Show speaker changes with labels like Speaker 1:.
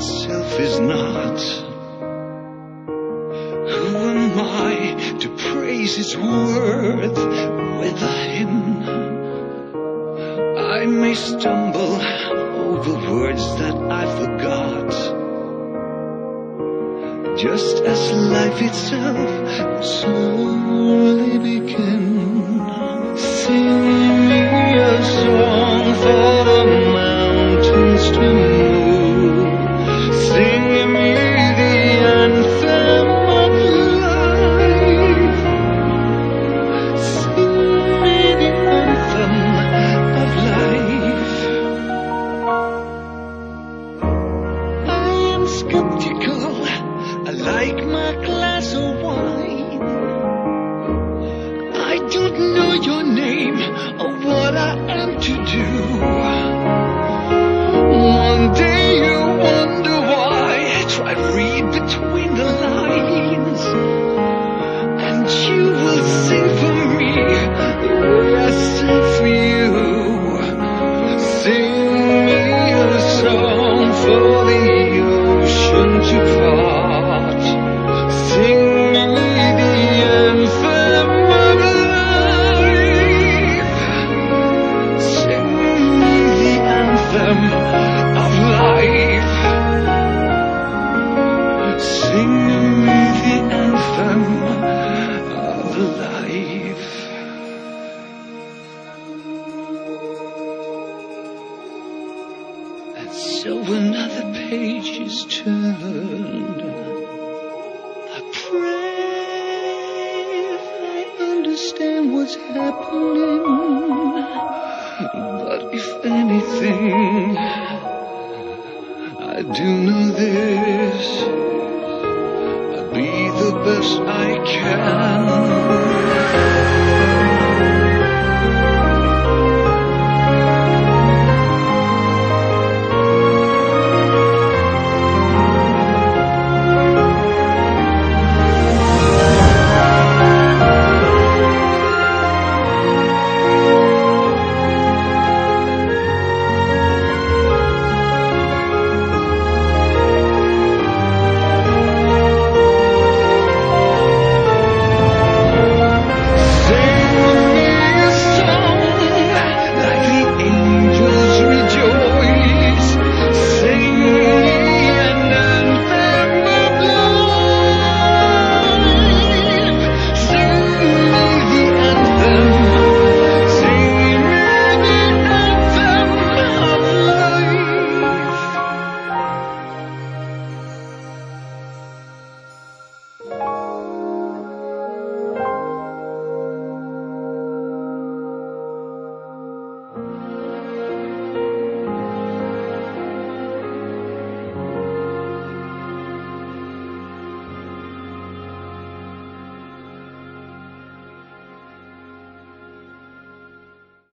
Speaker 1: itself is not. Who am I to praise His worth without Him? I may stumble over words that I forgot, just as life itself slowly begins. Sing me a song for the mountains to move. Sing me the anthem of life. Sing me the anthem of life. I am skeptical, I like my glass of wine. I don't know your name or what I am to do. One day you wonder why. Try read between the lines, and you will sing for me the way I sing for you. Sing me a song for the ocean to part. Sing me the anthem of life. Sing me the anthem of life. Sing me the anthem of life. And so another page is turned. I pray I understand what's happening, but if anything, I do know this: I'll be the best I can.